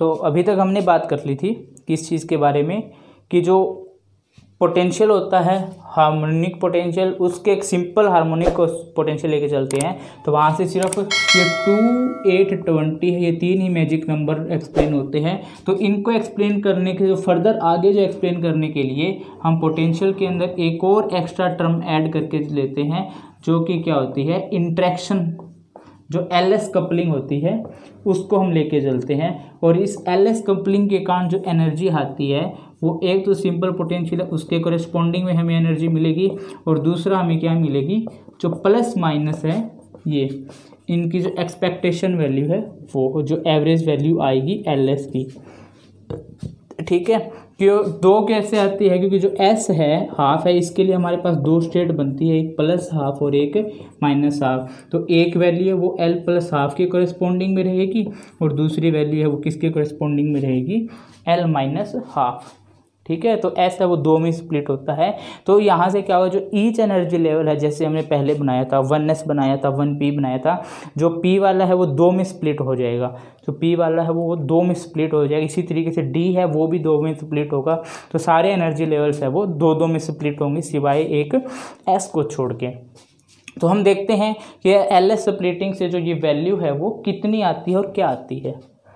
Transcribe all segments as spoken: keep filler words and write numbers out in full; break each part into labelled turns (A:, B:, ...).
A: तो अभी तक हमने बात कर ली थी किस चीज़ के बारे में, कि जो पोटेंशियल होता है हार्मोनिक पोटेंशियल, उसके एक सिंपल हार्मोनिक पोटेंशियल लेके चलते हैं तो वहाँ से सिर्फ ये टू एट ट्वेंटी है, ये तीन ही मैजिक नंबर एक्सप्लेन होते हैं। तो इनको एक्सप्लेन करने के जो फर्दर आगे जो एक्सप्लेन करने के लिए हम पोटेंशियल के अंदर एक और एक्स्ट्रा टर्म ऐड करके लेते हैं, जो कि क्या होती है इंट्रैक्शन, जो एल एस कपलिंग होती है उसको हम लेके चलते हैं। और इस एल एस कपलिंग के कारण जो एनर्जी आती है वो एक तो सिंपल पोटेंशियल है, उसके कोरेस्पॉन्डिंग में हमें एनर्जी मिलेगी, और दूसरा हमें क्या मिलेगी, जो प्लस माइनस है ये इनकी जो एक्सपेक्टेशन वैल्यू है वो जो एवरेज वैल्यू आएगी एल एस की। ठीक है, क्यों दो कैसे आती है, क्योंकि जो एस है हाफ है, इसके लिए हमारे पास दो स्टेट बनती है, एक प्लस हाफ और एक माइनस हाफ। तो एक वैल्यू है वो एल प्लस हाफ के कोरेस्पॉन्डिंग में रहेगी, और दूसरी वैल्यू है वो किसके कोरेस्पॉन्डिंग में रहेगी, एल माइनस हाफ। ठीक है, तो एस है वो दो में स्प्लिट होता है। तो यहाँ से क्या होगा, जो ईच एनर्जी लेवल है जैसे हमने पहले बनाया था, वन एस बनाया था, वन पी बनाया था, जो पी वाला है वो दो में स्प्लिट हो जाएगा, जो पी वाला है वो दो में स्प्लिट हो जाएगा। इसी तरीके से डी है वो भी दो में स्प्लिट होगा। तो सारे एनर्जी लेवल्स है वो दो दो में स्प्लिट होंगे सिवाय एक एस को छोड़ के। तो हम देखते हैं कि एल एस स्प्लिटिंग से जो ये वैल्यू है वो कितनी आती है और क्या आती है।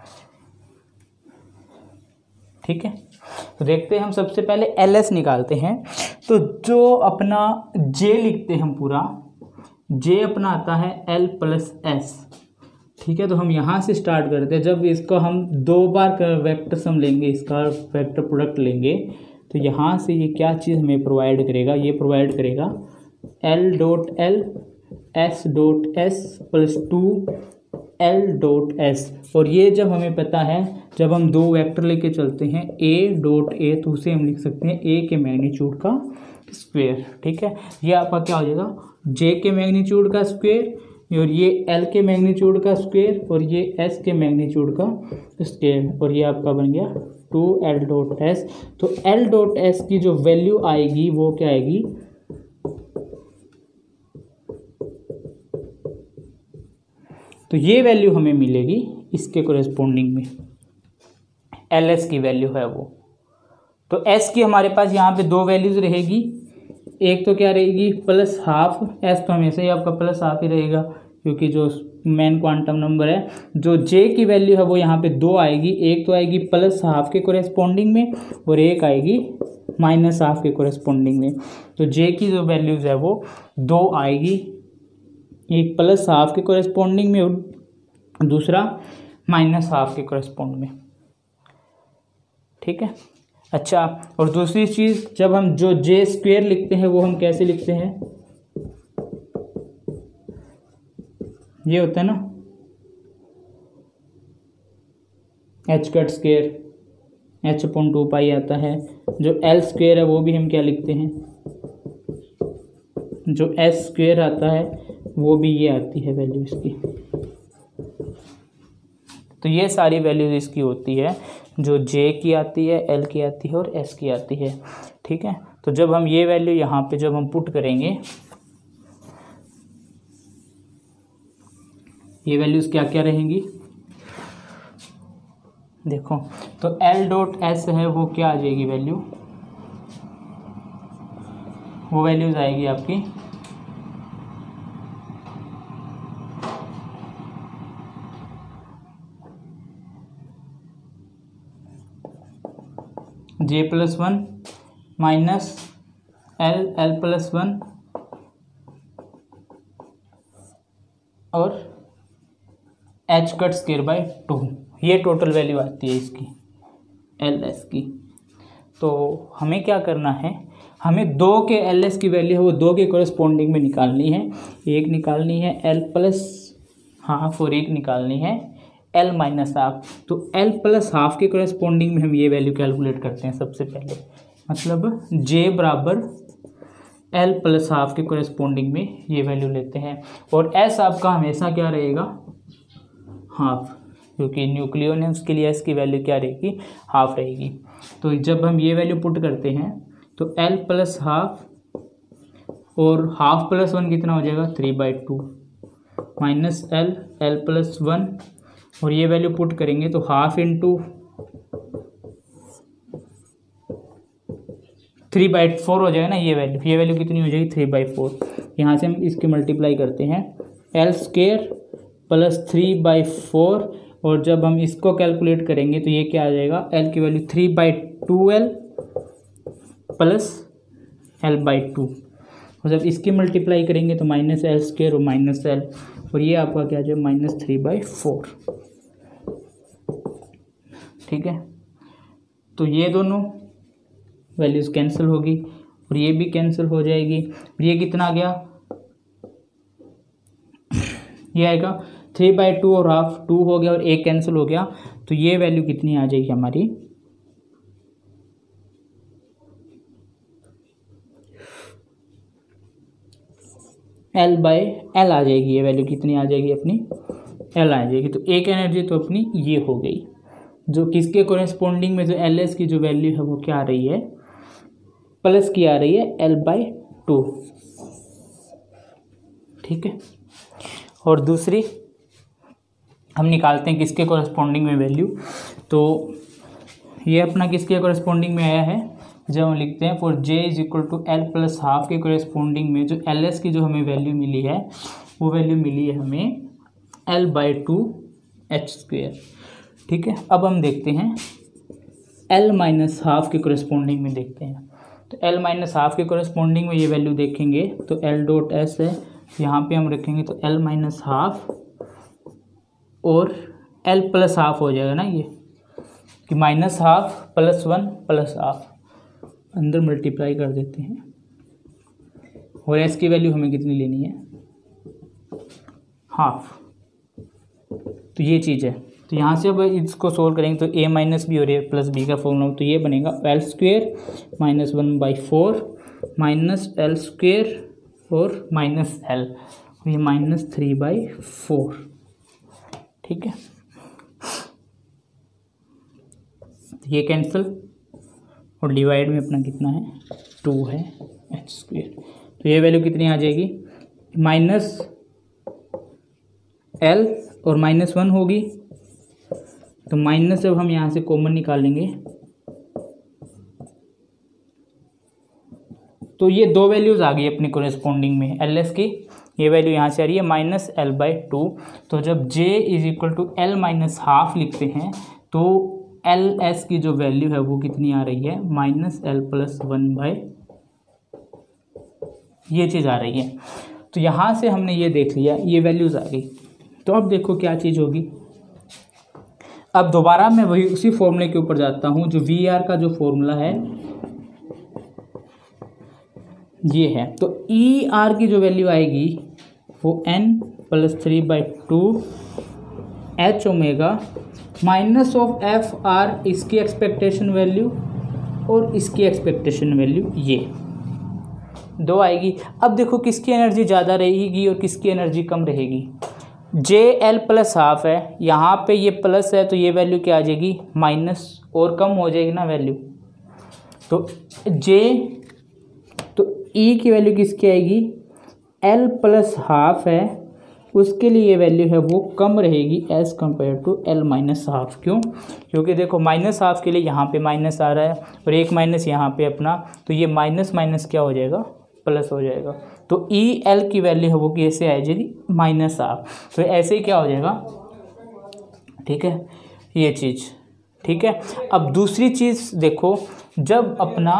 A: ठीक है, तो देखते हैं हम सबसे पहले एल एस निकालते हैं। तो जो अपना जे लिखते हैं हम पूरा, जे अपना आता है एल प्लस एस। ठीक है, तो हम यहाँ से स्टार्ट करते हैं। जब इसको हम दो बार वेक्टर सम लेंगे, इसका वेक्टर प्रोडक्ट लेंगे, तो यहाँ से ये क्या चीज़ हमें प्रोवाइड करेगा, ये प्रोवाइड करेगा L dot L S dot S plus two L dot S. और ये जब हमें पता है, जब हम दो वेक्टर लेके चलते हैं ए डॉट ए, तो उसे हम लिख सकते हैं ए के मैग्नीट्यूड का स्क्वायर। ठीक है, ये आपका क्या हो जाएगा, जे के मैग्नीट्यूड का स्क्वायर, और ये एल के मैग्नीट्यूड का स्क्वायर, और ये एस के मैग्नीट्यूड का स्क्वायर, और ये आपका बन गया टू एल डॉट एस। तो एल डॉट एस की जो वैल्यू आएगी वो क्या आएगी, तो ये वैल्यू हमें मिलेगी इसके कोरेस्पॉन्डिंग में, एल एस की वैल्यू है वो। तो एस की हमारे पास यहाँ पे दो वैल्यूज रहेगी, एक तो क्या रहेगी प्लस हाफ, एस तो हमेशा ही आपका प्लस हाफ ही रहेगा क्योंकि जो मेन क्वांटम नंबर है। जो जे की वैल्यू है वो यहाँ पे दो आएगी, एक तो आएगी प्लस हाफ के कोरेस्पॉन्डिंग में और एक आएगी माइनस हाफ के कोरेस्पॉन्डिंग में। तो जे की जो वैल्यूज है वो दो आएगी, एक प्लस हाफ के कोरेस्पॉन्डिंग में और दूसरा माइनस हाफ के कोरेस्पॉन्ड में। ठीक है, अच्छा, और दूसरी चीज़, जब हम जो जे स्क्वायर लिखते हैं वो हम कैसे लिखते हैं, ये होता है ना H cut square, H upon two pi आता है। जो एल स्क्वायर है वो भी हम क्या लिखते हैं, जो एस स्क्वायर आता है वो भी ये आती है वैल्यू इसकी। तो ये सारी वैल्यूज इसकी होती है, जो जे की आती है, एल की आती है और एस की आती है। ठीक है, तो जब हम ये वैल्यू यहाँ पे जब हम पुट करेंगे, ये वैल्यूज क्या क्या रहेंगी देखो, तो एल डॉट एस है वो क्या आ जाएगी वैल्यू, वो वैल्यूज आएगी आपकी J plus one minus L L plus one और H cut square by two, ये टोटल वैल्यू आती है इसकी एल एस की। तो हमें क्या करना है, हमें दो के एल एस की वैल्यू है वो दो के कोरेस्पॉन्डिंग में निकालनी है। एक निकालनी है एल प्लस हाफ और एक निकालनी है एल माइनस हाफ। तो एल प्लस हाफ के कोरेस्पॉन्डिंग में हम ये वैल्यू कैलकुलेट करते हैं सबसे पहले, मतलब जे बराबर एल प्लस हाफ के कोरेस्पॉन्डिंग में ये वैल्यू लेते हैं। और एस आपका हमेशा क्या रहेगा, हाफ, क्योंकि न्यूक्लियन है उसके लिए एस की वैल्यू क्या रहेगी, हाफ रहेगी। तो जब हम ये वैल्यू पुट करते हैं तो एल प्लस हाफ और हाफ प्लस वन कितना हो जाएगा, three by two minus L L plus one और ये वैल्यू पुट करेंगे तो half into three by four हो जाएगा ना ये वैल्यू। ये वैल्यू कितनी हो जाएगी थ्री बाई फोर। यहाँ से हम इसके मल्टीप्लाई करते हैं L square plus three by four, और जब हम इसको कैलकुलेट करेंगे तो ये क्या आ जाएगा, एल की value three by two L plus L by two, और जब इसकी मल्टीप्लाई करेंगे तो माइनस एल स्क्वेयर और माइनस एल, और ये आपका क्या आ जाएगा माइनस थ्री बाई फोर। ठीक है, तो ये दोनों वैल्यूज़ कैंसिल होगी और ये भी कैंसिल हो जाएगी। और ये कितना आ गया, ये आएगा थ्री बाई टू और हाफ, टू हो गया और एक कैंसिल हो गया, तो ये वैल्यू कितनी आ जाएगी हमारी, एल बाई एल आ जाएगी। ये वैल्यू कितनी आ जाएगी अपनी, एल आ जाएगी। तो एक एनर्जी तो अपनी ये हो गई, जो किसके कोरेस्पोंडिंग में जो एल एस की जो वैल्यू है वो क्या आ रही है, प्लस की आ रही है एल बाई टू। ठीक है, और दूसरी हम निकालते हैं किसके कोरेस्पोंडिंग में वैल्यू। तो ये अपना किसके कोरेस्पोंडिंग में आया है, जब हम लिखते हैं for J is equal to L plus half के कोरेस्पोंडिंग में जो एल एस की जो हमें वैल्यू मिली है वो वैल्यू मिली है हमें L by two H square. ठीक है, अब हम देखते हैं एल माइनस हाफ के कोरेस्पोंडिंग में देखते हैं। तो एल माइनस हाफ के कोरेस्पोंडिंग में ये वैल्यू देखेंगे तो एल डॉट एस है, यहाँ पे हम रखेंगे तो एल माइनस हाफ और एल प्लस हाफ हो जाएगा ना, ये कि minus half plus one plus half, अंदर मल्टीप्लाई कर देते हैं। और एस की वैल्यू हमें कितनी लेनी है, हाफ। तो ये चीज़ है, तो यहाँ से अब इसको सोल्व करेंगे तो ए माइनस बी और ए प्लस बी का फॉर्मूला, तो ये बनेगा L square minus one by four minus L square और माइनस एल, ये माइनस थ्री बाई फोर। ठीक है, ये कैंसिल और डिवाइड में अपना कितना है, टू है एच स्क्वेयर। तो ये वैल्यू कितनी आ जाएगी, माइनस एल और माइनस वन होगी, तो माइनस जब हम यहाँ से कॉमन निकालेंगे तो ये दो वैल्यूज़ आ गई अपनी कोरेस्पोंडिंग में एल एस की। ये वैल्यू यहाँ से आ रही है माइनस एल बाई टू। तो जब j is equal to L minus half लिखते हैं तो एल एस की जो वैल्यू है वो कितनी आ रही है, minus L plus one by, ये चीज़ आ रही है। तो यहाँ से हमने ये देख लिया, ये वैल्यूज़ आ गई। तो अब देखो क्या चीज़ होगी, अब दोबारा मैं वही उसी फॉर्मूले के ऊपर जाता हूँ, जो वी आर का जो फॉर्मूला है ये है। तो ई आर की जो वैल्यू आएगी वो N plus three by two H omega minus of F R, इसकी एक्सपेक्टेशन वैल्यू और इसकी एक्सपेक्टेशन वैल्यू, ये दो आएगी। अब देखो किसकी एनर्जी ज़्यादा रहेगी और किसकी एनर्जी कम रहेगी। जे एल प्लस हाफ है, यहाँ पे ये प्लस है तो ये वैल्यू क्या आ जाएगी, माइनस और कम हो जाएगी ना वैल्यू। तो जे, तो ई की वैल्यू किसकी आएगी, एल प्लस हाफ है, उसके लिए ये वैल्यू है वो कम रहेगी as compared to L minus half. क्यों, क्योंकि देखो माइनस हाफ के लिए यहाँ पे माइनस आ रहा है और एक माइनस यहाँ पे अपना, तो ये माइनस माइनस क्या हो जाएगा, प्लस हो जाएगा। तो ई एल की वैल्यू है वो कैसे आ जाएगी, माइनस हाफ। तो ऐसे ही क्या हो जाएगा, ठीक है, ये चीज़। ठीक है, अब दूसरी चीज़ देखो, जब अपना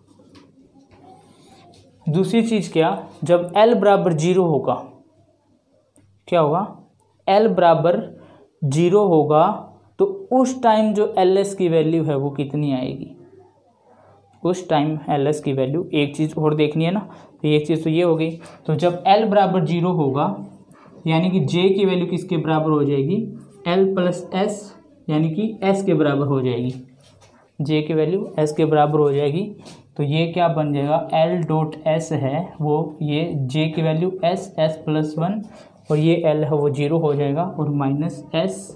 A: दूसरी चीज़ क्या, जब एल बराबर जीरो होगा, क्या होगा, एल बराबर जीरो होगा तो उस टाइम जो एल एस की वैल्यू है वो कितनी आएगी, उस टाइम एल एस की वैल्यू। एक चीज़ और देखनी है ना, तो एक चीज़ तो ये हो गई। तो जब एल बराबर जीरो होगा यानी कि जे की वैल्यू किसके बराबर हो जाएगी, एल प्लस एस, यानी कि एस के बराबर हो जाएगी। जे की वैल्यू एस के बराबर हो जाएगी, तो ये क्या बन जाएगा, एल डॉट एस है वो, ये जे की value S, S plus one, और ये एल है वो जीरो हो जाएगा, और माइनस एस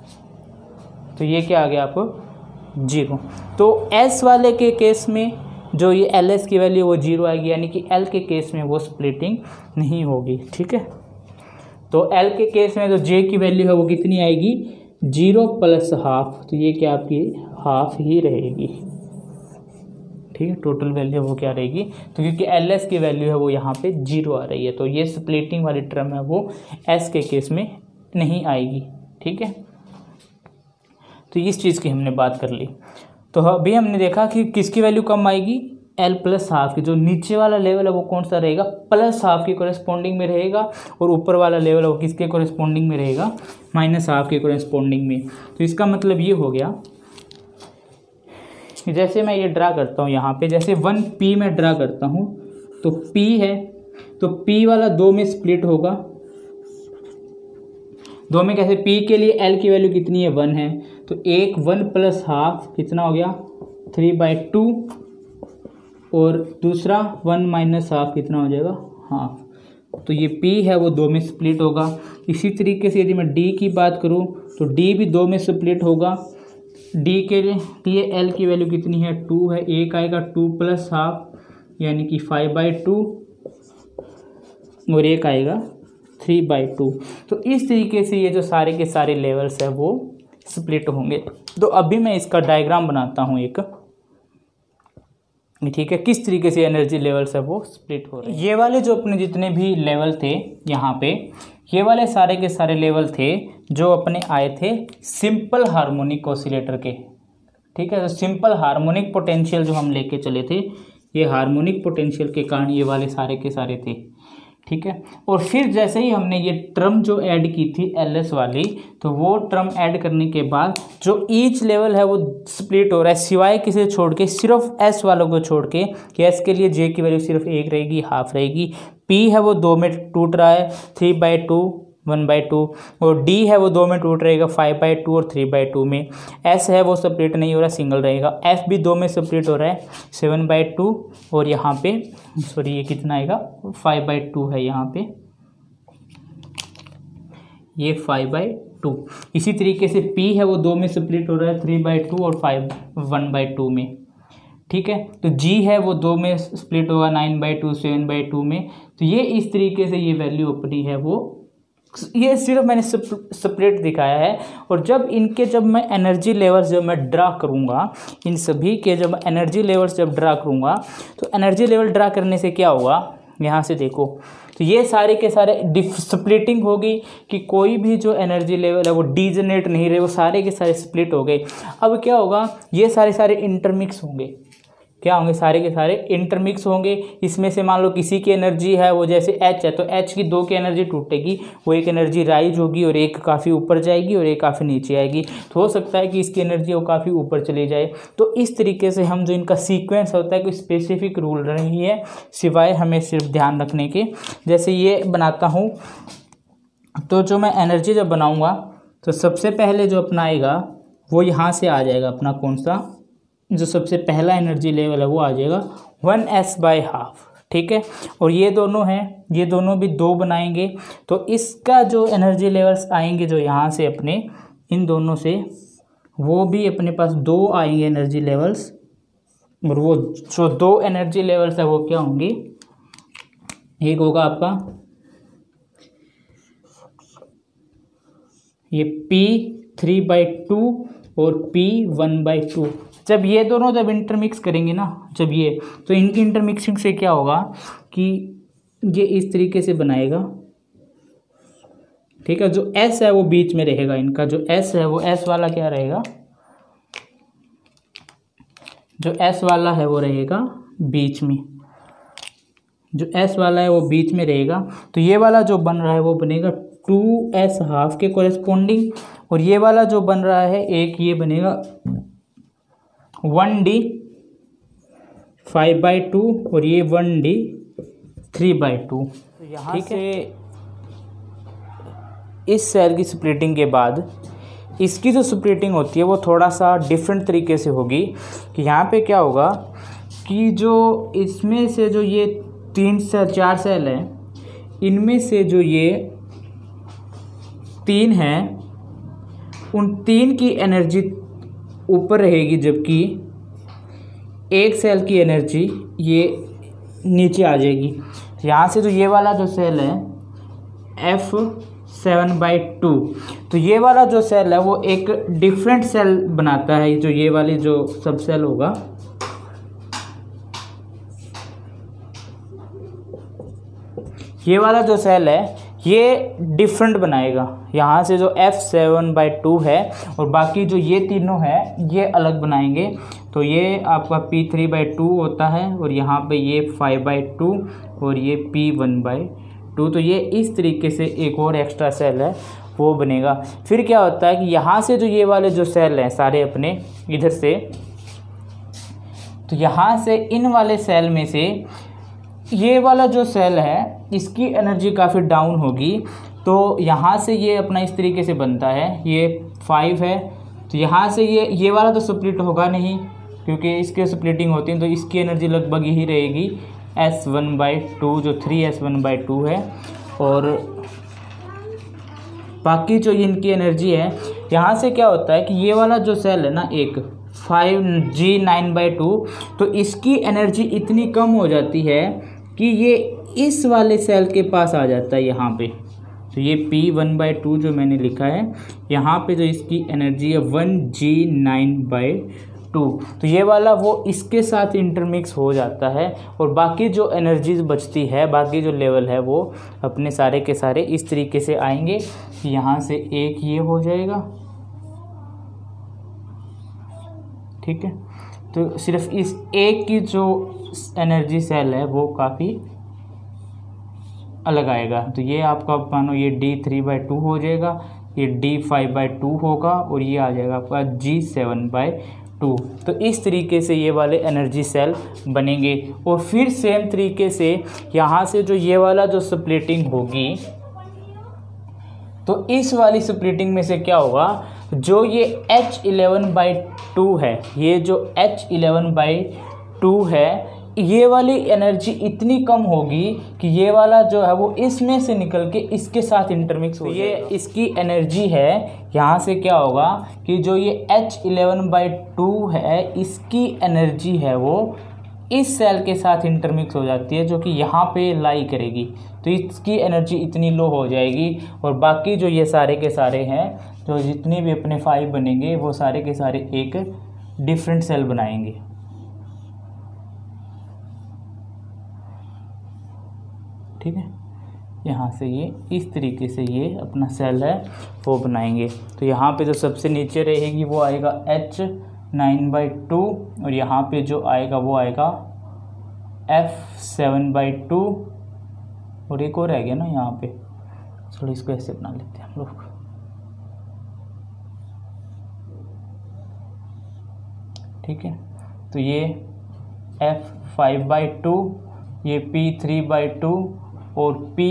A: तो ये क्या आ गया आपको, जीरो। तो एस वाले के केस में जो ये एल एस की वैल्यू वो जीरो आएगी, यानी कि एल के केस में वो स्प्लिटिंग नहीं होगी। ठीक है, तो एल के केस में जो जे की वैल्यू है वो कितनी आएगी, जीरो प्लस हाफ, तो ये क्या आपकी हाफ ही रहेगी। ठीक है, टोटल वैल्यू वो क्या रहेगी, तो क्योंकि एल एस की वैल्यू है वो यहाँ पे जीरो आ रही है, तो ये स्प्लिटिंग वाली टर्म है वो एस के केस में नहीं आएगी। ठीक है, तो इस चीज़ की हमने बात कर ली। तो अभी हमने देखा कि किसकी वैल्यू कम आएगी, एल प्लस हाफ की। जो नीचे वाला लेवल है वो कौन सा रहेगा, प्लस हाफ के कोरेस्पोंडिंग में रहेगा, और ऊपर वाला लेवल है वो किसके कोरेस्पोंडिंग में रहेगा, माइनस हाफ के कोरेस्पोंडिंग में। तो इसका मतलब ये हो गया, जैसे मैं ये ड्रा करता हूँ यहाँ पे, जैसे वन पी में ड्रा करता हूँ, तो पी है, तो पी वाला दो में स्प्लिट होगा, दो में कैसे, पी के लिए एल की वैल्यू कितनी है, वन है, तो एक वन प्लस हाफ कितना हो गया, थ्री बाई टू, और दूसरा वन माइनस हाफ कितना हो जाएगा, हाफ। तो ये P है वो दो में स्प्लिट होगा। इसी तरीके से यदि मैं D की बात करूँ तो D भी दो में स्प्लिट होगा। D के लिए L की वैल्यू कितनी है, टू है, एक आएगा टू प्लस हाफ यानी कि फाइव बाई टू, और एक आएगा थ्री बाई टू। तो इस तरीके से ये जो सारे के सारे लेवल्स है वो स्प्लिट होंगे। तो अभी मैं इसका डायग्राम बनाता हूँ एक, ठीक है, किस तरीके से एनर्जी लेवल्स है वो स्प्लिट हो रहे हैं। ये वाले जो अपने जितने भी लेवल थे यहाँ पे, ये वाले सारे के सारे लेवल थे जो अपने आए थे सिंपल हार्मोनिक ऑसिलेटर के। ठीक है, तो सिंपल हार्मोनिक पोटेंशियल जो हम लेके चले थे, ये हार्मोनिक पोटेंशियल के कारण ये वाले सारे के सारे थे। ठीक है, और फिर जैसे ही हमने ये टर्म जो ऐड की थी एल एस वाली, तो वो टर्म ऐड करने के बाद जो ईच लेवल है वो स्प्लिट हो रहा है, सिवाय किसे छोड़ के, सिर्फ एस वालों को छोड़ के, कि एस के लिए जे की वैल्यू सिर्फ एक रहेगी, हाफ रहेगी। पी है वो दो में टूट रहा है, three by two, one by two, और डी है वो दो में टूट रहेगा, फाइव बाई टू और थ्री बाई टू में। एस है वो सेपरेट नहीं हो रहा, सिंगल रहेगा। एफ भी दो में सेपरेट हो रहा है, सेवन बाई टू, और यहाँ पे सॉरी ये कितना आएगा, फाइव बाई टू है यहाँ पे, ये फाइव बाई टू। इसी तरीके से पी है वो दो में सेपरेट हो रहा है, थ्री बाई टू और फाइव वन बाई टू में। ठीक है, तो जी है वो दो में स्प्लिट होगा, nine by two, seven by two में। तो ये इस तरीके से ये वैल्यू अपनी है वो, ये सिर्फ मैंने सेपरेट दिखाया है। और जब इनके जब मैं एनर्जी लेवल्स जब मैं ड्रा करूँगा, इन सभी के जब एनर्जी लेवल्स जब ड्रा करूँगा, तो एनर्जी लेवल ड्रा करने से क्या होगा, यहाँ से देखो, तो ये सारे के सारे डिफ स्प्लिटिंग होगी, कि कोई भी जो एनर्जी लेवल है वो डीजनरेट नहीं रहे, वो सारे के सारे स्प्लिट हो गए। अब क्या होगा, ये सारे सारे इंटरमिक्स होंगे, क्या होंगे, सारे के सारे इंटरमिक्स होंगे। इसमें से मान लो किसी की एनर्जी है वो जैसे H है, तो H की दो की एनर्जी टूटेगी, वो एक एनर्जी राइज होगी और एक काफ़ी ऊपर जाएगी और एक काफ़ी नीचे आएगी। तो हो सकता है कि इसकी एनर्जी वो काफ़ी ऊपर चली जाए। तो इस तरीके से हम जो इनका सीक्वेंस होता है, कोई स्पेसिफिक रूल नहीं है, सिवाय हमें सिर्फ ध्यान रखने के। जैसे ये बनाता हूँ, तो जो मैं एनर्जी जब बनाऊँगा, तो सबसे पहले जो अपना आएगा वो यहाँ से आ जाएगा, अपना कौन सा, जो सबसे पहला एनर्जी लेवल है वो आ जाएगा वन एस बाई हाफ। ठीक है, और ये दोनों हैं, ये दोनों भी दो बनाएंगे, तो इसका जो एनर्जी लेवल्स आएंगे जो यहाँ से अपने इन दोनों से, वो भी अपने पास दो आएंगे एनर्जी लेवल्स। और वो जो दो एनर्जी लेवल्स है वो क्या होंगे, एक होगा आपका ये पी थ्री बाई टू और पी वन बाई टू। जब ये दोनों जब इंटरमिक्स करेंगे ना, जब ये, तो इनकी इंटरमिक्सिंग से क्या होगा कि ये इस तरीके से बनाएगा। ठीक है, जो एस है वो बीच में रहेगा, इनका जो एस है वो एस वाला क्या रहेगा, जो एस वाला है वो रहेगा बीच में, जो एस वाला है वो बीच में रहेगा। तो ये वाला जो बन रहा है वो बनेगा टू एस हाफ के कोरेस्पोंडिंग, और ये वाला जो बन रहा है एक ये बनेगा one D five by two, और ये one D three by two. तो यहाँ से इस सेल की स्प्लिटिंग के बाद इसकी जो स्प्लिटिंग होती है वो थोड़ा सा डिफरेंट तरीके से होगी। कि यहाँ पे क्या होगा कि जो इसमें से जो ये तीन से चार सेल हैं, इनमें से जो ये तीन हैं, उन तीन की एनर्जी ऊपर रहेगी, जबकि एक सेल की एनर्जी ये नीचे आ जाएगी। यहाँ से जो ये वाला जो सेल है एफ सेवन बाई टू, तो ये वाला जो सेल है वो एक डिफरेंट सेल बनाता है। जो ये वाली जो सब सेल होगा, ये वाला जो सेल है ये डिफरेंट बनाएगा। यहाँ से जो एफ सेवन बाई टू है और बाकी जो ये तीनों है ये अलग बनाएंगे। तो ये आपका पी थ्री बाई टू होता है और यहाँ पे ये फाइव बाई टू और ये पी वन बाई टू। तो ये इस तरीके से एक और एक्स्ट्रा सेल है वो बनेगा। फिर क्या होता है कि यहाँ से जो ये वाले जो सेल हैं सारे अपने इधर से, तो यहाँ से इन वाले सेल में से ये वाला जो सेल है इसकी एनर्जी काफ़ी डाउन होगी। तो यहाँ से ये अपना इस तरीके से बनता है, ये फाइव है। तो यहाँ से ये ये वाला तो स्प्लिट होगा नहीं क्योंकि इसके स्प्लिटिंग होती है, तो इसकी एनर्जी लगभग यही रहेगी एस वन बाई टू, जो three S one by two है। और बाकी जो इनकी एनर्जी है, यहाँ से क्या होता है कि ये वाला जो सेल है ना एक five G nine by two, तो इसकी एनर्जी इतनी कम हो जाती है कि ये इस वाले सेल के पास आ जाता है यहाँ पे। तो ये पी वन बाई टू जो मैंने लिखा है, यहाँ पे जो इसकी एनर्जी है one G nine by two, तो ये वाला वो इसके साथ इंटरमिक्स हो जाता है और बाकी जो एनर्जीज बचती है, बाकी जो लेवल है वो अपने सारे के सारे इस तरीके से आएंगे। यहाँ से एक ये हो जाएगा, ठीक है। तो सिर्फ इस एक की जो एनर्जी सेल है वो काफ़ी अलग आएगा। तो ये आपका मानो ये डी थ्री बाई टू हो जाएगा, ये डी फाइव बाई टू होगा और ये आ जाएगा आपका जी सेवन बाई टू। तो इस तरीके से ये वाले एनर्जी सेल बनेंगे। और फिर सेम तरीके से यहाँ से जो ये वाला जो स्प्लिटिंग होगी, तो इस वाली स्प्लिटिंग में से क्या होगा, जो ये एच इलेवन बाई टू है, ये जो एच इलेवन बाई टू है, ये वाली एनर्जी इतनी कम होगी कि ये वाला जो है वो इसमें से निकल के इसके साथ इंटरमिक्स हो जाएगा। ये इसकी एनर्जी है। यहाँ से क्या होगा कि जो ये एच इलेवन बाई टू है, इसकी एनर्जी है वो इस सेल के साथ इंटरमिक्स हो जाती है, जो कि यहाँ पे लाई करेगी। तो इसकी एनर्जी इतनी लो हो जाएगी और बाकी जो ये सारे के सारे हैं, जो जितने भी अपने फाइव बनेंगे, वो सारे के सारे एक डिफरेंट सेल बनाएंगे। ठीक है, यहाँ से ये इस तरीके से ये अपना सेल है वो बनाएंगे। तो यहाँ पे जो सबसे नीचे रहेगी वो आएगा एच नाइन बाई टू और यहाँ पे जो आएगा वो आएगा एफ सेवन बाई टू और एक और रह गया ना यहाँ पे। चलो इसको ऐसे बना लेते हैं हम लोग। ठीक है, तो ये एफ फाइव बाई टू, ये पी थ्री बाई टू और P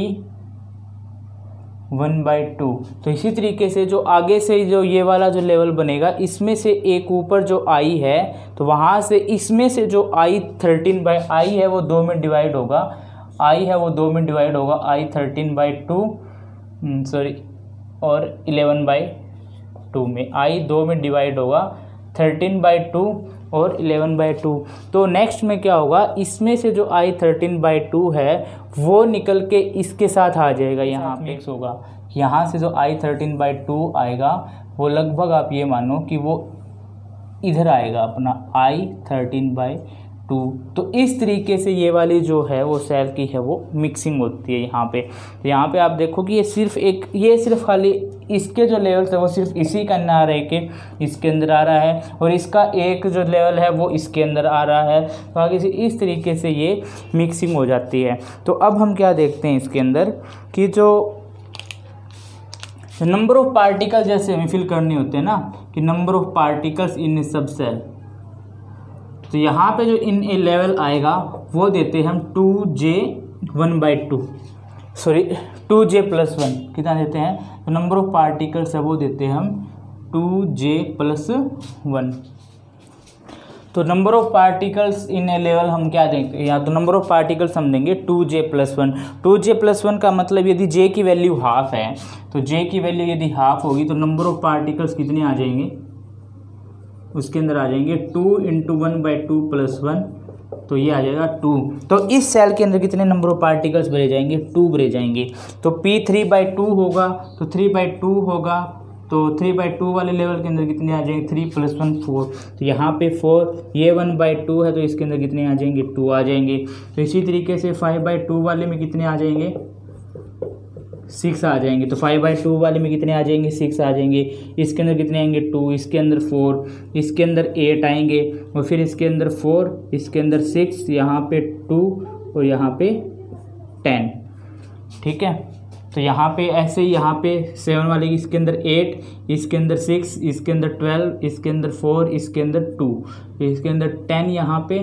A: वन बाई टू। तो इसी तरीके से जो आगे से जो ये वाला जो लेवल बनेगा, इसमें से एक ऊपर जो I है, तो वहाँ से इसमें से जो I थर्टीन बाई I है वो दो में डिवाइड होगा, I है वो दो में डिवाइड होगा, I thirteen by two sorry और इलेवन बाई टू में, I दो में डिवाइड होगा, थर्टीन बाई टू और इलेवन बाई टू। तो नेक्स्ट में क्या होगा, इसमें से जो आई थर्टीन बाई टू है वो निकल के इसके साथ आ जाएगा, यहाँ मिक्स होगा। यहाँ से जो आई थर्टीन बाई टू आएगा वो लगभग आप ये मानो कि वो इधर आएगा अपना आई थर्टीन बाई टू। तो इस तरीके से ये वाली जो है वो सेल की है वो मिक्सिंग होती है यहाँ पे। तो यहाँ पे आप देखो कि ये सिर्फ एक, ये सिर्फ खाली इसके जो लेवल्स है वो सिर्फ इसी का अंदर आ रहे कि इसके अंदर आ रहा है और इसका एक जो लेवल है वो इसके अंदर आ रहा है। तो आगे से इस तरीके से ये मिक्सिंग हो जाती है। तो अब हम क्या देखते हैं इसके अंदर कि जो नंबर ऑफ पार्टिकल जैसे हमें फिल करने होते हैं ना, कि नंबर ऑफ पार्टिकल्स इन सब सेल, तो यहाँ पे जो इन ए लेवल आएगा वो देते हैं हम two J one by two sorry two J plus one. कितना देते हैं, तो नंबर ऑफ पार्टिकल्स है वो देते हैं हम टू जे प्लस वन। तो number of particles in a level हम क्या देंगे, या तो नंबर ऑफ पार्टिकल्स हम देंगे two J plus one. Two J plus one का मतलब यदि जे की वैल्यू हाफ है, तो जे की वैल्यू यदि हाफ होगी तो नंबर ऑफ पार्टिकल्स कितने आ जाएंगे, उसके अंदर आ जाएंगे two into one by two plus one, तो ये आ जाएगा टू। तो इस सेल के अंदर कितने नंबर ऑफ पार्टिकल्स भरे जाएंगे, टू भरे जाएंगे। तो पी थ्री बाई टू होगा, तो थ्री बाई टू होगा, तो थ्री बाई टू वाले लेवल के अंदर कितने आ जाएंगे, थ्री प्लस वन फोर, तो यहाँ पे फोर, ये वन बाई टू है तो इसके अंदर कितने आ जाएंगे, टू आ जाएंगे। तो इसी तरीके से फाइव बाई टू वाले में कितने आ जाएंगे, सिक्स आ जाएंगे। तो फाइव बाई टू वाले में कितने आ जाएंगे, सिक्स आ जाएंगे। इसके अंदर कितने आएंगे, टू, इसके अंदर फोर, इसके अंदर एट आएंगे, और फिर इसके अंदर फोर, इसके अंदर सिक्स, यहाँ पे टू और यहाँ पे टेन। ठीक है, तो यहाँ पे ऐसे, यहाँ पे सेवन वाले इसके अंदर एट, इसके अंदर सिक्स, इसके अंदर ट्वेल्व, इसके अंदर फोर, इसके अंदर टू, इसके अंदर टेन, यहाँ पे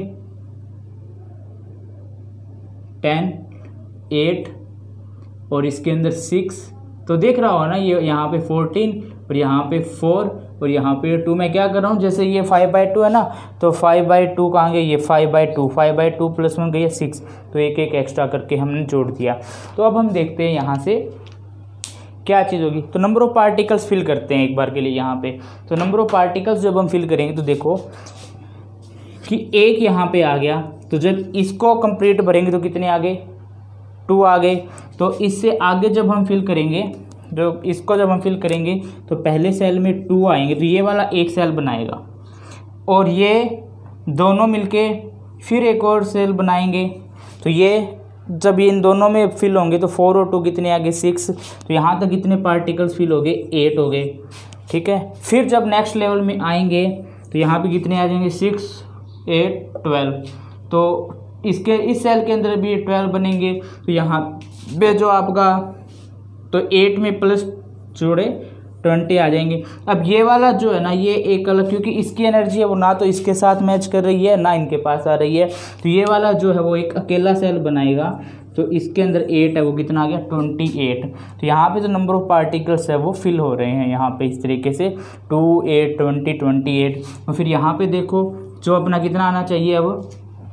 A: टेन, एट और इसके अंदर सिक्स। तो देख रहा हो ना, ये यहाँ पे फोर्टीन और यहाँ पे फोर और यहाँ पे टू। मैं क्या कर रहा हूँ, जैसे ये फाइव बाई टू है ना, तो फाइव बाई टू कहाँ गए, ये five by two, five by two plus one गई सिक्स, तो एक एक एक्स्ट्रा करके हमने जोड़ दिया। तो अब हम देखते हैं यहाँ से क्या चीज़ होगी। तो नंबर ऑफ पार्टिकल्स फिल करते हैं एक बार के लिए यहाँ पे। तो नंबर ऑफ पार्टिकल्स जब हम फिल करेंगे तो देखो कि एक यहाँ पे आ गया, तो जब इसको कंप्लीट भरेंगे तो कितने आ गए, टू आ गए। तो इससे आगे जब हम फिल करेंगे, जो इसको जब हम फिल करेंगे तो पहले सेल में टू आएंगे, तो ये वाला एक सेल बनाएगा, और ये दोनों मिलके फिर एक और सेल बनाएंगे। तो ये जब ये इन दोनों में फिल होंगे तो फोर और टू कितने आ गए, सिक्स। तो यहाँ तक कितने पार्टिकल्स फिल हो गए, एट हो गए। ठीक है, फिर जब नेक्स्ट लेवल में आएंगे तो यहाँ पे कितने आ जाएंगे, सिक्स, एट, ट्वेल्व। तो इसके इस सेल के अंदर भी ट्वेल्व बनेंगे। तो यहाँ पे जो आपका, तो एट में प्लस जोड़े ट्वेंटी आ जाएंगे। अब ये वाला जो है ना, ये एक अलग, क्योंकि इसकी एनर्जी है वो ना तो इसके साथ मैच कर रही है ना इनके पास आ रही है, तो ये वाला जो है वो एक अकेला सेल बनाएगा। तो इसके अंदर एट है, वो कितना आ गया, ट्वेंटी एट। तो यहाँ पे जो नंबर ऑफ पार्टिकल्स है वो फिल हो रहे हैं यहाँ पे इस तरीके से, two, eight, twenty, twenty eight. और फिर यहाँ पे देखो जो अपना कितना आना चाहिए, अब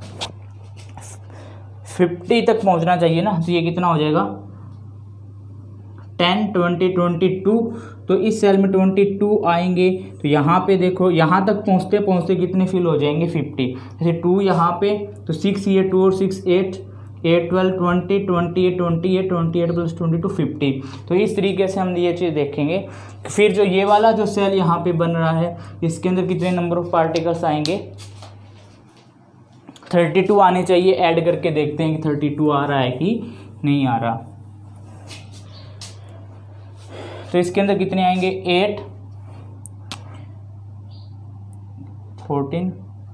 A: फिफ्टी तक पहुँचना चाहिए ना, तो ये कितना हो जाएगा, टेन, ट्वेंटी, ट्वेंटी टू। तो इस सेल में ट्वेंटी टू आएंगे। तो यहाँ पे देखो, यहाँ तक पहुँचते पहुँचते कितने फिल हो जाएंगे, फिफ्टी। जैसे टू यहाँ पे, तो सिक्स, ये टू और six eight, eight, twelve, twenty, twenty eight, twenty eight, twenty eight plus twenty two, fifty. तो इस तरीके से हम ये चीज़ देखेंगे। फिर जो ये वाला जो सेल यहाँ पे बन रहा है, इसके अंदर कितने नंबर ऑफ पार्टिकल्स आएंगे, थर्टी टू आने चाहिए। ऐड करके देखते हैं कि थर्टी टू आ रहा है कि नहीं आ रहा। तो इसके अंदर कितने आएंगे, एट, फोर्टीन,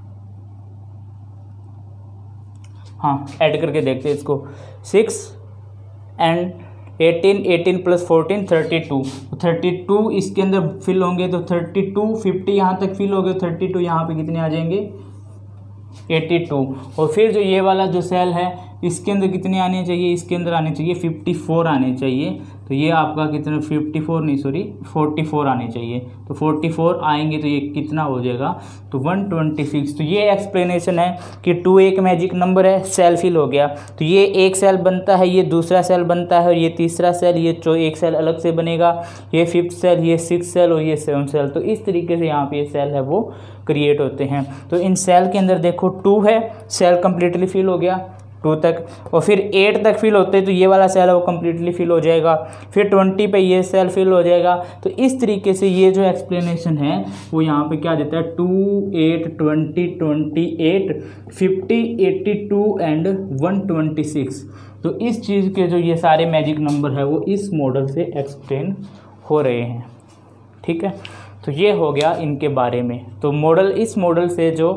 A: हाँ ऐड करके देखते हैं इसको, six and eighteen, eighteen plus fourteen, thirty two. Thirty two इसके अंदर फिल होंगे, तो थर्टी टू, फिफ्टी यहाँ तक फिल हो गए, थर्टी टू यहाँ पे कितने आ जाएंगे, एटी टू। और फिर जो ये वाला जो सेल है इसके अंदर कितने आने चाहिए, इसके अंदर आने चाहिए फिफ्टी फोर आने चाहिए। तो ये आपका कितना, फिफ्टी फोर नहीं सॉरी फोर्टी फोर आने चाहिए। तो फोर्टी फोर आएंगे तो ये कितना हो जाएगा, तो वन ट्वेंटी सिक्स। तो ये एक्सप्लेनेशन है कि टू एक मैजिक नंबर है, सेल फिल हो गया। तो ये एक सेल बनता है, ये दूसरा सेल बनता है, और ये तीसरा सेल, ये जो एक सेल अलग से बनेगा, ये फिफ्थ सेल, ये सिक्स सेल और ये सेवन सेल। तो इस तरीके से यहाँ पे ये सेल है वो क्रिएट होते हैं। तो इन सेल के अंदर देखो टू है, सेल कम्प्लीटली फिल हो गया टू तक, और फिर एट तक फिल होते हैं तो ये वाला सेल है वो कम्प्लीटली फिल हो जाएगा। फिर ट्वेंटी पे ये सेल फिल हो जाएगा। तो इस तरीके से ये जो एक्सप्लेनेशन है वो यहाँ पे क्या देता है, two, eight, twenty, twenty eight, fifty, eighty two and one twenty six. तो इस चीज़ के जो ये सारे मैजिक नंबर है वो इस मॉडल से एक्सप्लेन हो रहे हैं। ठीक है, तो ये हो गया इनके बारे में। तो मॉडल, इस मॉडल से जो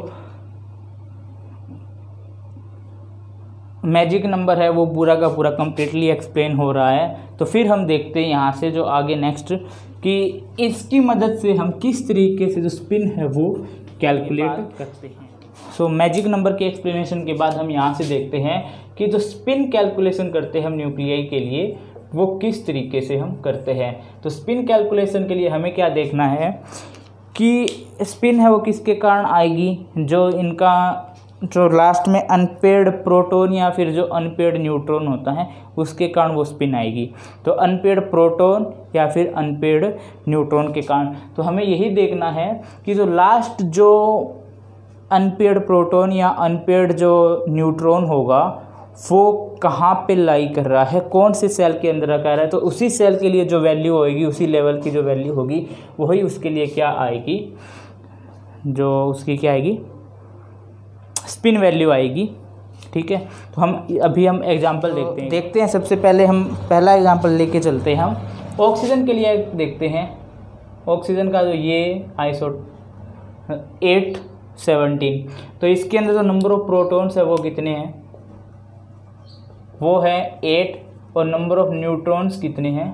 A: मैजिक नंबर है वो पूरा का पूरा कम्प्लीटली एक्सप्लेन हो रहा है। तो फिर हम देखते हैं यहाँ से जो आगे नेक्स्ट कि इसकी मदद से हम किस तरीके से जो स्पिन है वो कैलकुलेट करते हैं। सो मैजिक नंबर के एक्सप्लेनेशन के बाद हम यहाँ से देखते हैं कि जो स्पिन कैलकुलेशन करते हैं हम न्यूक्लियाई के लिए वो किस तरीके से हम करते हैं। तो स्पिन कैलकुलेशन के लिए हमें क्या देखना है कि स्पिन है वो किसके कारण आएगी, जो इनका जो लास्ट में अनपेयर्ड प्रोटॉन या फिर जो अनपेयर्ड न्यूट्रॉन होता है उसके कारण वो स्पिन आएगी। तो अनपेयर्ड प्रोटॉन या फिर अनपेयर्ड न्यूट्रॉन के कारण। तो हमें यही देखना है कि जो लास्ट जो अनपेयर्ड प्रोटॉन या अनपेयर्ड जो न्यूट्रॉन होगा वो कहाँ पे लाई कर रहा है, कौन से सेल के अंदर रखा रहा है। तो उसी सेल के लिए जो वैल्यू होगी, उसी लेवल की जो वैल्यू होगी वही उसके लिए क्या आएगी, जो उसकी क्या आएगी, स्पिन वैल्यू आएगी। ठीक है, तो हम अभी हम एग्जांपल तो देखते हैं देखते हैं सबसे पहले हम पहला एग्जांपल लेके चलते हैं। हम ऑक्सीजन के लिए देखते हैं। ऑक्सीजन का जो ये आइसो एट सेवनटीन, तो इसके अंदर जो नंबर ऑफ प्रोटॉन्स है वो कितने हैं, वो है एट, और नंबर ऑफ न्यूट्रॉन्स कितने हैं,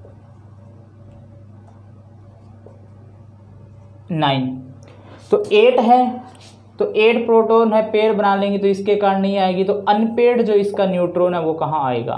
A: नाइन। तो एट है, तो एट प्रोटॉन है, पेयर बना लेंगे तो इसके कारण नहीं आएगी। तो अनपेयर्ड जो इसका न्यूट्रॉन है वो कहाँ आएगा,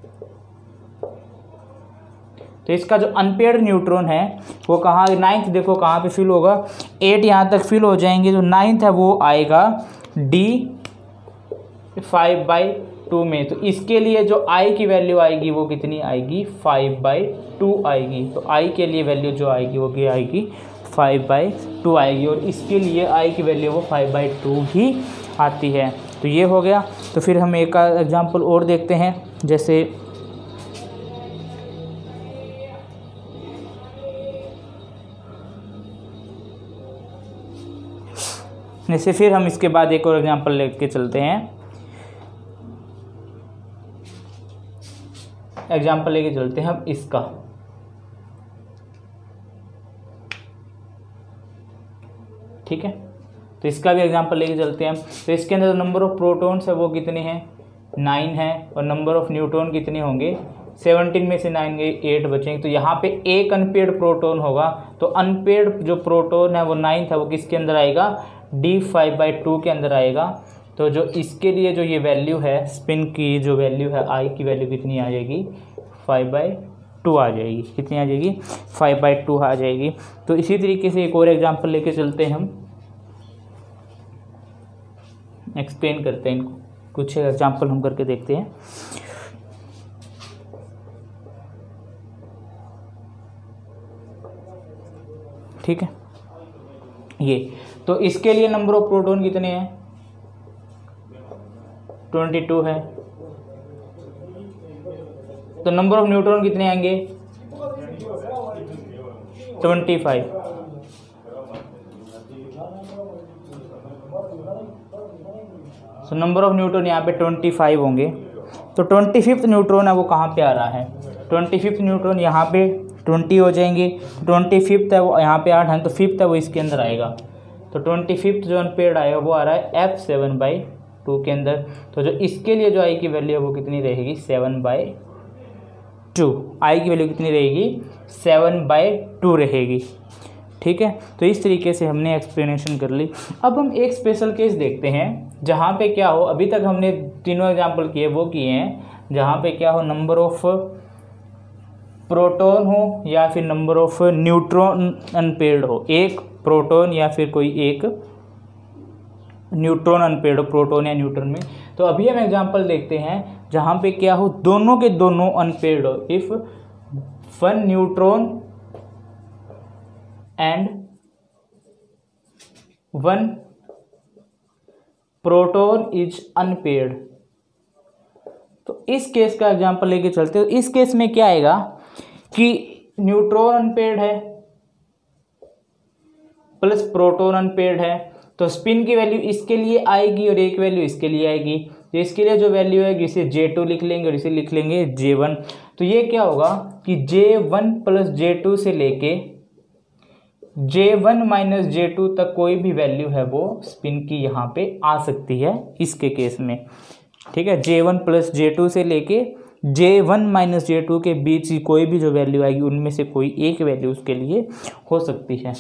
A: तो इसका जो अनपेयर्ड न्यूट्रॉन है वो कहाँ, नाइन्थ देखो कहाँ पे फिल होगा, एट यहाँ तक फिल हो जाएंगे। जो नाइन्थ है वो आएगा डी फाइव बाई टू में। तो इसके लिए जो आई की वैल्यू आएगी वो कितनी आएगी, फाइव बाई टू आएगी। तो आई के लिए वैल्यू जो आएगी वो क्या आएगी, फाइव बाई टू आएगी, और इसके लिए आई की वैल्यू वो फाइव बाई टू ही आती है। तो ये हो गया। तो फिर हम एक एग्जांपल और देखते हैं, जैसे जैसे फिर हम इसके बाद एक और एग्जांपल लेके चलते हैं। एग्जांपल लेके चलते हैं हम इसका। ठीक है, तो इसका भी एग्जांपल लेके चलते हैं हम। तो इसके अंदर नंबर ऑफ प्रोटॉन्स है वो कितने हैं, नाइन है, और नंबर ऑफ न्यूट्रॉन कितने होंगे, सेवनटीन में से नाइन गए, एट बचेंगे। तो यहाँ पे एक अनपेयर्ड प्रोटॉन होगा, तो अनपेयर्ड जो प्रोटॉन है वो नाइन था, वो किसके अंदर आएगा, डी फाइव बाई टू के अंदर आएगा। तो जो इसके लिए जो ये वैल्यू है, स्पिन की जो वैल्यू है, आई की वैल्यू कितनी आ जाएगी, फाइव बाई टू आ जाएगी। कितनी आ जाएगी, फाइव बाई टू आ जाएगी। तो इसी तरीके से एक और एग्जांपल लेके चलते हैं, हम एक्सप्लेन करते हैं इनको, कुछ एग्जांपल हम करके देखते हैं। ठीक है, ये तो इसके लिए नंबर ऑफ प्रोटॉन कितने हैं, ट्वेंटी टू है। तो नंबर ऑफ न्यूट्रॉन कितने आएंगे, ट्वेंटी फाइव। तो नंबर ऑफ न्यूट्रॉन यहाँ पे ट्वेंटी फाइव होंगे। तो ट्वेंटी फिफ्थ न्यूट्रॉन है वो कहाँ पे आ रहा है, ट्वेंटी फिफ्थ न्यूट्रॉन यहाँ पे ट्वेंटी हो जाएंगे। ट्वेंटी फिफ्थ है वो यहाँ पे आठ है, तो फिफ्थ है वो इसके अंदर आएगा। तो ट्वेंटी फिफ्थ जो अनपेयर्ड आएगा वो आ रहा है एफ सेवन बाई टू के अंदर। तो जो इसके लिए जो आई की वैल्यू है वो कितनी रहेगी, सेवन बाई टू। आई की वैल्यू कितनी रहेगी, सेवन बाई टू रहेगी। ठीक है, तो इस तरीके से हमने एक्सप्लेनेशन कर ली। अब हम एक स्पेशल केस देखते हैं जहाँ पे क्या हो, अभी तक हमने तीनों एग्जांपल किए वो किए हैं जहाँ पे क्या हो, नंबर ऑफ प्रोटॉन हो या फिर नंबर ऑफ न्यूट्रॉन अनपेयर्ड हो, एक प्रोटॉन या फिर कोई एक न्यूट्रॉन अनपेयर्ड हो, प्रोटॉन या न्यूट्रॉन में। तो अभी हम एग्जांपल देखते हैं जहाँ पे क्या हो, दोनों के दोनों अनपेयर्ड हो। If one neutron and one proton is unpaired. तो इस केस का एग्जांपल लेके चलते हो। इस केस में क्या आएगा कि न्यूट्रॉन अनपेयर्ड है प्लस प्रोटॉन अनपेयर्ड है, तो स्पिन की वैल्यू इसके लिए आएगी और एक वैल्यू इसके लिए आएगी। तो इसके लिए जो वैल्यू है इसे जे टू लिख लेंगे और इसे लिख लेंगे जे वन। तो ये क्या होगा कि J one plus J two से लेके J one minus J two तक कोई भी वैल्यू है वो स्पिन की यहाँ पे आ सकती है इसके केस में। ठीक है, J one plus J two से लेके J one minus J two के बीच की कोई भी जो वैल्यू आएगी उनमें से कोई एक वैल्यू उसके लिए हो सकती है।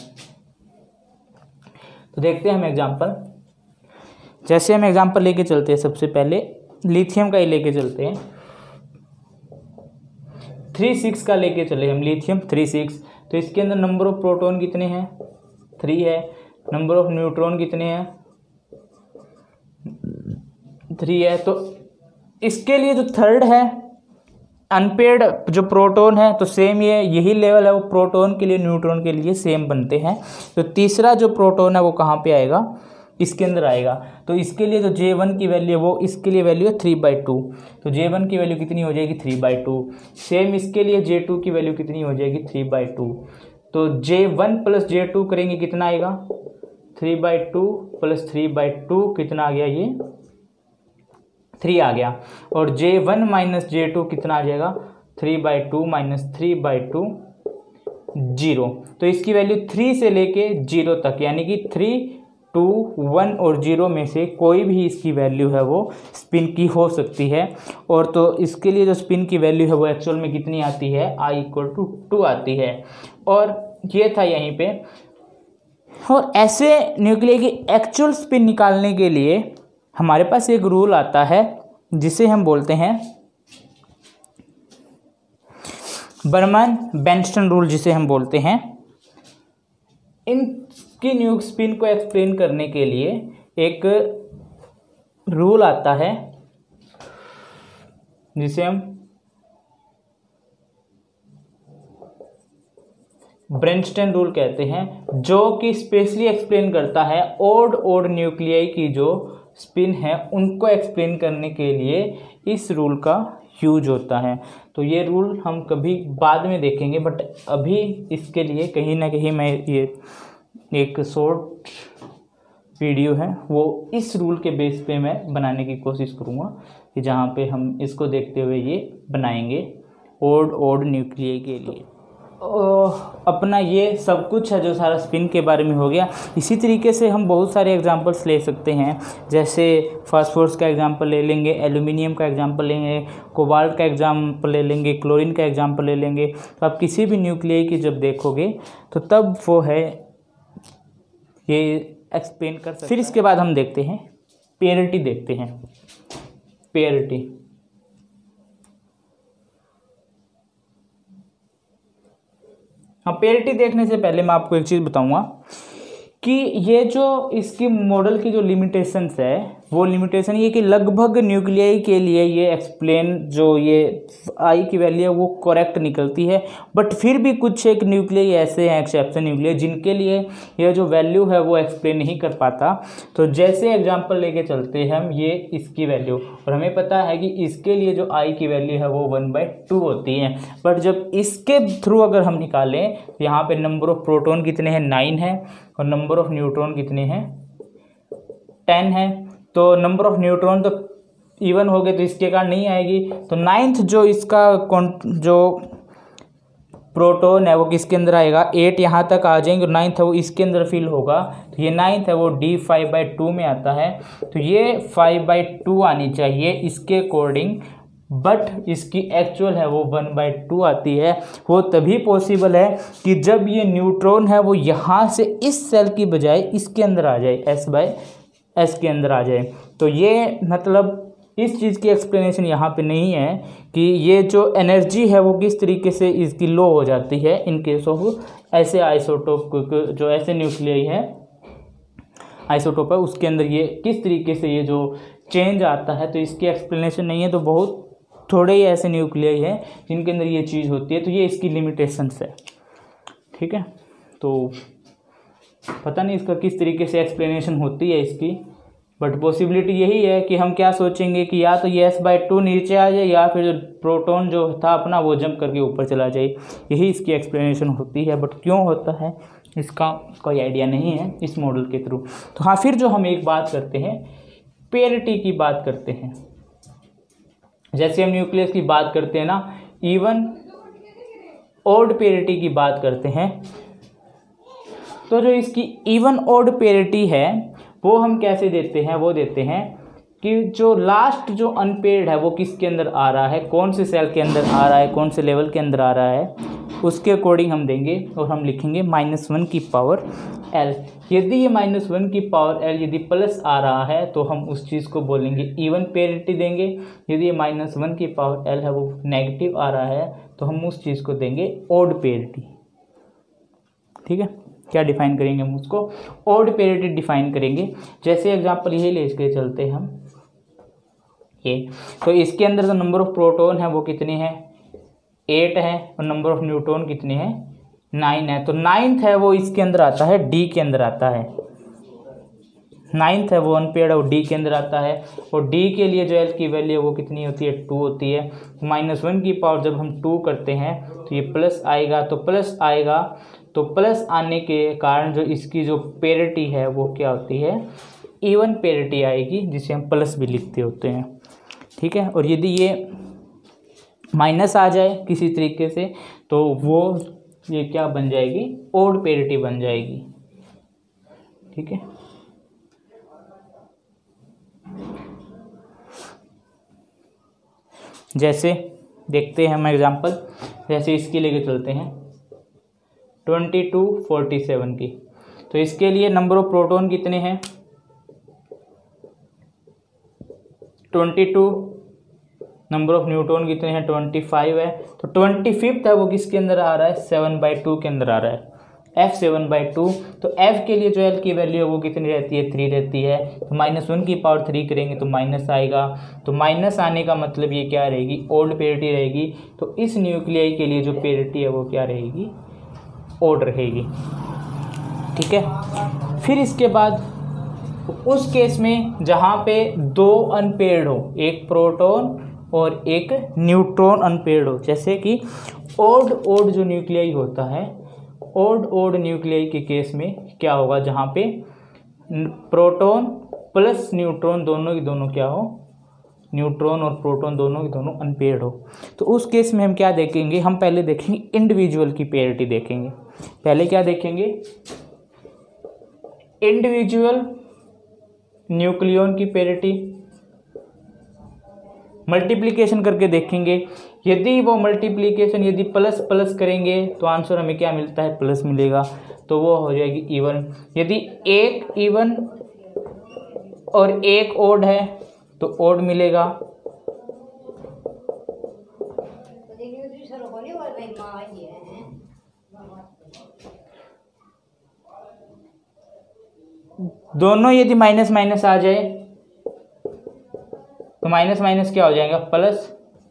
A: तो देखते हैं हम एग्जांपल। जैसे हम एग्जांपल लेके चलते हैं, सबसे पहले लिथियम का ही लेके चलते हैं। थ्री सिक्स का लेके चले हम, लिथियम थ्री सिक्स। तो इसके अंदर नंबर ऑफ प्रोटॉन कितने हैं, थ्री है। नंबर ऑफ न्यूट्रॉन कितने हैं, थ्री है। तो इसके लिए जो थर्ड है अनपेड जो प्रोटॉन है तो सेम ये यही लेवल है वो प्रोटॉन के लिए न्यूट्रॉन के लिए सेम बनते हैं। तो तीसरा जो प्रोटॉन है वो कहाँ पे आएगा, इसके अंदर आएगा। तो इसके लिए जो जे वन की वैल्यू है वो इसके लिए वैल्यू है थ्री बाई टू। तो जे वन की वैल्यू कितनी हो जाएगी, थ्री बाई टू। सेम इसके लिए जे टू की वैल्यू कितनी हो जाएगी, थ्री बाई टू। तो J one plus J two करेंगे कितना आएगा, three by two plus three by two कितना आ गया, ये थ्री आ गया। और J one minus J two कितना आ जाएगा, three by two minus three by two zero. तो इसकी वैल्यू थ्री से लेके जीरो तक, यानी कि थ्री टू वन और जीरो में से कोई भी इसकी वैल्यू है वो स्पिन की हो सकती है। और तो इसके लिए जो स्पिन की वैल्यू है वो एक्चुअल में कितनी आती है, आई इक्वल टू टू आती है। और ये था यहीं पे। और ऐसे न्यूक्लियस की एक्चुअल स्पिन निकालने के लिए हमारे पास एक रूल आता है जिसे हम बोलते हैं बर्मन बेंस्टन रूल, जिसे हम बोलते हैं। इनकी न्यू स्पिन को एक्सप्लेन करने के लिए एक रूल आता है जिसे हम ब्रेनस्टेन रूल कहते हैं, जो कि स्पेशली एक्सप्लेन करता है ओड ओड न्यूक्लियाई की जो स्पिन है उनको एक्सप्लेन करने के लिए इस रूल का यूज होता है। तो ये रूल हम कभी बाद में देखेंगे, बट अभी इसके लिए कहीं ना कहीं मैं ये एक शॉर्ट वीडियो है वो इस रूल के बेस पे मैं बनाने की कोशिश करूँगा, कि जहाँ पे हम इसको देखते हुए ये बनाएंगे ओड ओड न्यूक्लियाई के लिए। अपना ये सब कुछ है जो सारा स्पिन के बारे में हो गया। इसी तरीके से हम बहुत सारे एग्जांपल्स ले सकते हैं, जैसे फास्फोरस का एग्जांपल ले लेंगे, एल्यूमिनियम का एग्जांपल लेंगे, कोबाल्ट का एग्जांपल ले लेंगे, क्लोरीन का एग्जांपल ले लेंगे। तो आप किसी भी न्यूक्लियाई की जब देखोगे तो तब वो है ये एक्सप्लेन कर सकते। फिर इसके बाद हम देखते हैं पेयरिटी, देखते हैं पेयरिटी। हाँ, पेयरिटी देखने से पहले मैं आपको एक चीज़ बताऊंगा कि ये जो इसकी मॉडल की जो लिमिटेशंस है वो लिमिटेशन ये कि लगभग न्यूक्लियाई के लिए ये एक्सप्लेन जो ये आई की वैल्यू है वो करेक्ट निकलती है। बट फिर भी कुछ एक न्यूक्लियाई ऐसे हैं, एक्सेप्शन न्यूक्लियाई, जिनके लिए ये जो वैल्यू है वो एक्सप्लेन नहीं कर पाता। तो जैसे एग्जांपल लेके चलते हैं हम, ये इसकी वैल्यू, और हमें पता है कि इसके लिए जो आई की वैल्यू है वो वन बाई टू होती है। बट जब इसके थ्रू अगर हम निकालें तो यहाँ पर नंबर ऑफ प्रोटॉन कितने हैं, नाइन है, और नंबर ऑफ न्यूट्रॉन कितने हैं, टेन है। तो नंबर ऑफ न्यूट्रॉन तो इवन हो गए तो इसके कारण नहीं आएगी। तो नाइन्थ जो इसका जो प्रोटॉन है वो किसके अंदर आएगा, एट यहाँ तक आ जाएंगे, और नाइन्थ है वो इसके अंदर फिल होगा। तो ये नाइन्थ है वो डी फाइव बाई टू में आता है। तो ये फाइव बाई टू आनी चाहिए इसके अकॉर्डिंग, बट इसकी एक्चुअल है वो वन बाई टू आती है। वो तभी पॉसिबल है कि जब ये न्यूट्रॉन है वो यहाँ से इस सेल की बजाय इसके अंदर आ जाए, एस बाय एस के अंदर आ जाए। तो ये मतलब इस चीज़ की एक्सप्लेनेशन यहाँ पे नहीं है कि ये जो एनर्जी है वो किस तरीके से इसकी लो हो जाती है इन केस ऑफ ऐसे आइसोटोप, जो ऐसे न्यूक्लियाई है आइसोटोप है उसके अंदर ये किस तरीके से ये जो चेंज आता है, तो इसकी एक्सप्लेनेशन नहीं है। तो बहुत थोड़े ही ऐसे न्यूक्लियाई है जिनके अंदर ये चीज़ होती है। तो ये इसकी लिमिटेशंस है, ठीक है। तो पता नहीं इसका किस तरीके से एक्सप्लेनेशन होती है इसकी, बट पॉसिबिलिटी यही है कि हम क्या सोचेंगे कि या तो ये एस बाई टू नीचे आ जाए या फिर प्रोटॉन जो था अपना वो जंप करके ऊपर चला जाए, यही इसकी एक्सप्लेनेशन होती है। बट क्यों होता है इसका कोई आइडिया नहीं है इस मॉडल के थ्रू। तो हाँ, फिर जो हम एक बात करते हैं पेयरिटी की बात करते हैं। जैसे हम न्यूक्लियस की बात करते हैं ना, इवन ऑड पेयरिटी की बात करते हैं, तो जो इसकी इवन ऑड पेयरिटी है वो हम कैसे देते हैं, वो देते हैं कि जो लास्ट जो अनपेयर्ड है वो किसके अंदर आ रहा है, कौन से सेल के अंदर आ रहा है, कौन से लेवल के अंदर आ रहा है, उसके अकॉर्डिंग हम देंगे। और हम लिखेंगे माइनस वन की पावर एल। यदि ये माइनस वन की पावर एल यदि प्लस आ रहा है तो हम उस चीज़ को बोलेंगे इवन पेयरिटी देंगे। यदि ये माइनस वन की पावर एल है वो नेगेटिव आ रहा है तो हम उस चीज़ को देंगे ऑड पेयरिटी, ठीक है। क्या डिफाइन करेंगे हम उसको, ऑड पेयरिटी डिफाइन करेंगे। जैसे एग्जांपल यही ले के चलते हैं हम, ए। तो इसके अंदर जो नंबर ऑफ प्रोटॉन है वो कितने हैं, एट है, और नंबर ऑफ न्यूट्रॉन कितने हैं, नाइन है। तो नाइन्थ है वो इसके अंदर आता है, डी के अंदर आता है। नाइन्थ है वो अनपेयर्ड है, वो डी के अंदर आता है। और डी के लिए जो एल की वैल्यू है वो कितनी होती है, टू होती है। माइनस वन की पावर जब हम टू करते हैं तो ये प्लस आएगा, तो प्लस आएगा तो प्लस आने के कारण जो इसकी जो पेरिटी है वो क्या होती है, इवन पेरिटी आएगी, जिसे हम प्लस भी लिखते होते हैं। ठीक है। और यदि ये माइनस आ जाए किसी तरीके से तो वो ये क्या बन जाएगी, ओड पेरिटी बन जाएगी। ठीक है। जैसे देखते हैं हम एग्जांपल, जैसे इसकी लेके चलते हैं ट्वेंटी टू फोर्टी सेवन की। तो इसके लिए नंबर ऑफ प्रोटॉन कितने हैं, twenty two, number of neutron कितने हैं, ट्वेंटी फाइव है। तो ट्वेंटी फिफ्थ है वो किसके अंदर आ रहा है, सेवन बाई टू के अंदर आ रहा है, एफ सेवन बाई टू। तो एफ के लिए जो एल की वैल्यू है वो कितनी रहती है, थ्री रहती है। तो माइनस वन की पावर थ्री करेंगे तो माइनस आएगा। तो माइनस आने का मतलब ये क्या रहेगी, ओल्ड पेरिटी रहेगी। तो इस न्यूक्लियाई के लिए जो पेरिटी है वो क्या रहेगी, ओल्ड रहेगी। ठीक है। फिर इसके बाद उस केस में जहाँ पे दो अनपेयर्ड हो, एक प्रोटॉन और एक न्यूट्रॉन अनपेयर्ड हो, जैसे कि ओड ओड जो न्यूक्लियाई होता है, ओड ओड न्यूक्लियाई के केस में क्या होगा, जहाँ पे प्रोटॉन प्लस न्यूट्रॉन दोनों की दोनों क्या हो, न्यूट्रॉन और प्रोटॉन दोनों की दोनों अनपेयर्ड हो। तो उस केस में हम क्या देखेंगे, हम पहले देखेंगे इंडिविजुअल की पेरिटी देखेंगे। पहले क्या देखेंगे, इंडिविजुअल न्यूक्लियॉन की पेरिटी, मल्टीप्लिकेशन करके देखेंगे। यदि वो मल्टीप्लिकेशन यदि प्लस प्लस करेंगे तो आंसर हमें क्या मिलता है, प्लस मिलेगा, तो वो हो जाएगी इवन। यदि एक इवन और एक ओड है तो ओड मिलेगा। दोनों यदि माइनस माइनस आ जाए तो माइनस माइनस क्या हो जाएगा, प्लस।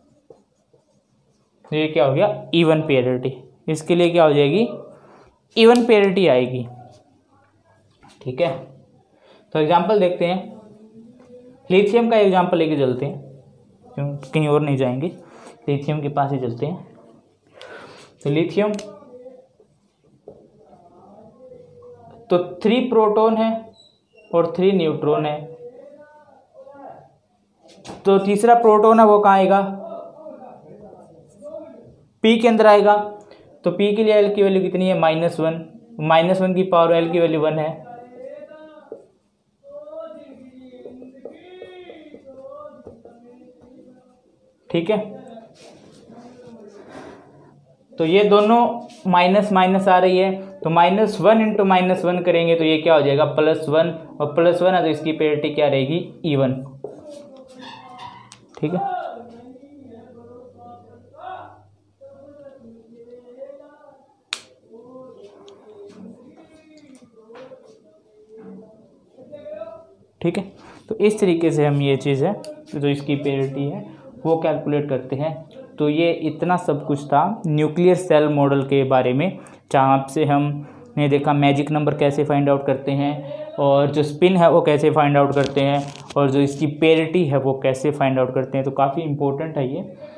A: तो ये क्या हो गया, इवन पेरिटी। इसके लिए क्या हो जाएगी, इवन पेरिटी आएगी। ठीक है। तो एग्जांपल देखते हैं, लिथियम का एग्जांपल लेके चलते हैं, क्यों कहीं और नहीं जाएंगे, लिथियम के पास ही चलते हैं। तो लिथियम तो थ्री प्रोटॉन है और थ्री न्यूट्रॉन है। तो तीसरा प्रोटॉन है वो कहाँ आएगा, पी के अंदर आएगा। तो पी के लिए एल की वैल्यू कितनी है, माइनस वन। माइनस वन की पावर एल की वैल्यू वन है। ठीक है। तो ये दोनों माइनस माइनस आ रही है, तो minus one into minus one करेंगे तो ये क्या हो जाएगा, प्लस वन। और प्लस वन है तो इसकी पेरिटी क्या रहेगी, इवन। ठीक है। ठीक है। तो इस तरीके से हम ये चीज़ है जो इसकी पेरिटी है वो कैलकुलेट करते हैं। तो ये इतना सब कुछ था न्यूक्लियर सेल मॉडल के बारे में, जहाँ से हमने देखा मैजिक नंबर कैसे फाइंड आउट करते हैं, और जो स्पिन है वो कैसे फाइंड आउट करते हैं, और जो इसकी पेरिटी है वो कैसे फाइंड आउट करते हैं। तो काफ़ी इंपॉर्टेंट है ये।